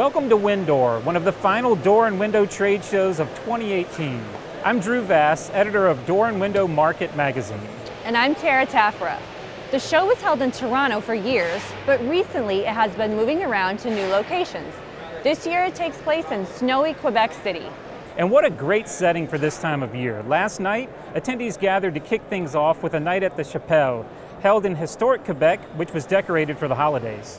Welcome to WinDoor, one of the final door and window trade shows of 2018. I'm Drew Vass, editor of Door and Window Market magazine. And I'm Tara Taffera. The show was held in Toronto for years, but recently it has been moving around to new locations. This year it takes place in snowy Quebec City. And what a great setting for this time of year. Last night, attendees gathered to kick things off with a night at the Chapelle, held in historic Quebec, which was decorated for the holidays.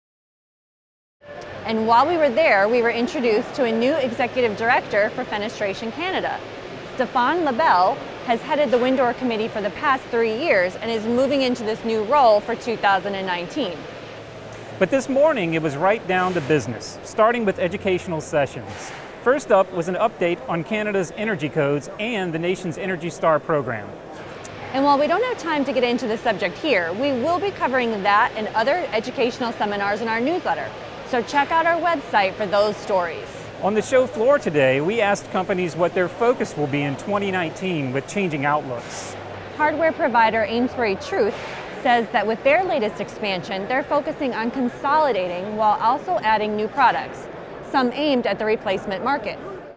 And while we were there, we were introduced to a new executive director for Fenestration Canada. Stéphane Lebel has headed the WinDoor committee for the past 3 years and is moving into this new role for 2019. But this morning, it was right down to business, starting with educational sessions. First up was an update on Canada's energy codes and the nation's Energy Star program. And while we don't have time to get into the subject here, we will be covering that and other educational seminars in our newsletter. So check out our website for those stories. On the show floor today, we asked companies what their focus will be in 2019 with changing outlooks. Hardware provider Amesbury Truth says that with their latest expansion, they're focusing on consolidating while also adding new products, some aimed at the replacement market.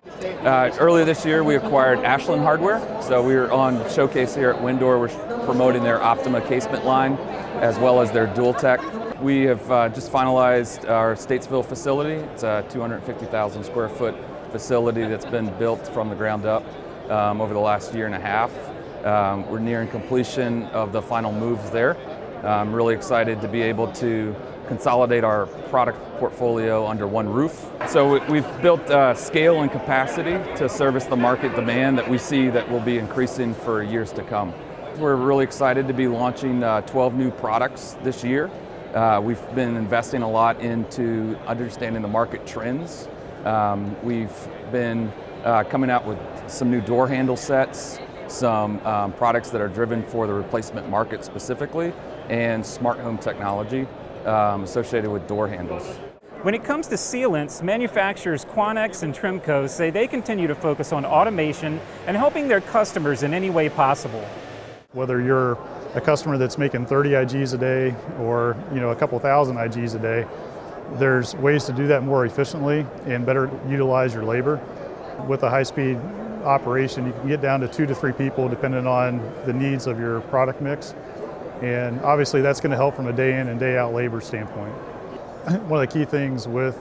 Earlier this year, we acquired Ashland Hardware. So we were on showcase here at WinDoor. We're promoting their Optima casement line as well as their Dual-Tech. We have just finalized our Statesville facility. It's a 250,000 square foot facility that's been built from the ground up over the last year and a half. We're nearing completion of the final moves there. I'm really excited to be able to consolidate our product portfolio under one roof. So we've built scale and capacity to service the market demand that we see that will be increasing for years to come. We're really excited to be launching 12 new products this year. We've been investing a lot into understanding the market trends. We've been coming out with some new door handle sets, some products that are driven for the replacement market specifically, and smart home technology associated with door handles. When it comes to sealants, manufacturers Quanex and Trimco say they continue to focus on automation and helping their customers in any way possible. Whether you're a customer that's making 30 IGs a day or a couple thousand IGs a day, there's ways to do that more efficiently and better utilize your labor. With a high-speed operation, you can get down to 2 to 3 people depending on the needs of your product mix. And obviously that's going to help from a day in and day out labor standpoint. One of the key things with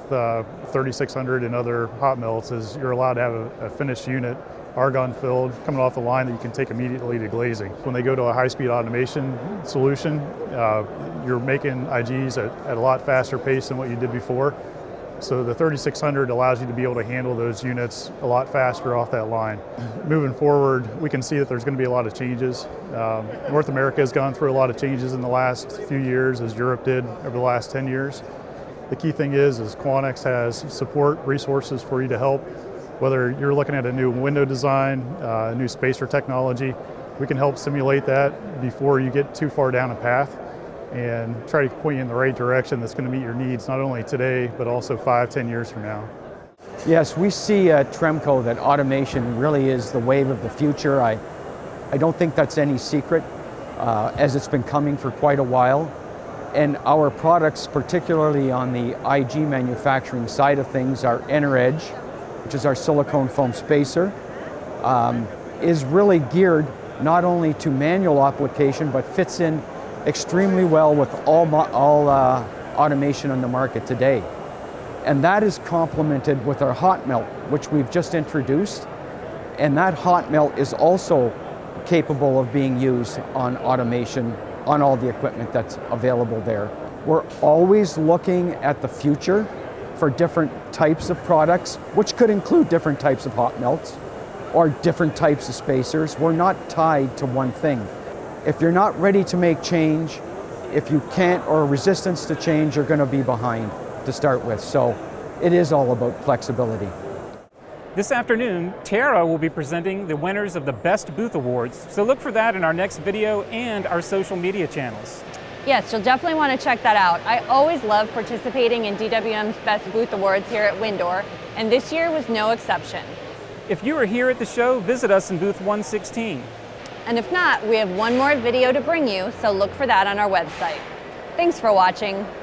3600 and other hot melts is you're allowed to have a finished unit, argon filled, coming off the line that you can take immediately to glazing. When they go to a high-speed automation solution, you're making IGs at a lot faster pace than what you did before. So the 3600 allows you to be able to handle those units a lot faster off that line. Moving forward, we can see that there's going to be a lot of changes. North America has gone through a lot of changes in the last few years, as Europe did over the last 10 years. The key thing is Quanex has support resources for you to help. Whether you're looking at a new window design, a new spacer technology, we can help simulate that before you get too far down a path and try to point you in the right direction that's going to meet your needs, not only today, but also 5-10 years from now. Yes, we see at Tremco that automation really is the wave of the future. I don't think that's any secret, as it's been coming for quite a while. And our products, particularly on the IG manufacturing side of things, our EnerEdge, which is our silicone foam spacer, is really geared not only to manual application, but fits in extremely well with all automation on the market today. And that is complemented with our hot melt, which we've just introduced. And that hot melt is also capable of being used on automation on all the equipment that's available there. We're always looking at the future for different types of products, which could include different types of hot melts or different types of spacers. We're not tied to one thing. If you're not ready to make change, if you can't, or resistance to change, you're going to be behind to start with. So it is all about flexibility. This afternoon, Tara will be presenting the winners of the Best Booth Awards, so look for that in our next video and our social media channels. Yes, you'll definitely want to check that out. I always love participating in DWM's Best Booth Awards here at WinDoor, and this year was no exception. If you are here at the show, visit us in booth 116. And if not, we have one more video to bring you, so look for that on our website. Thanks for watching.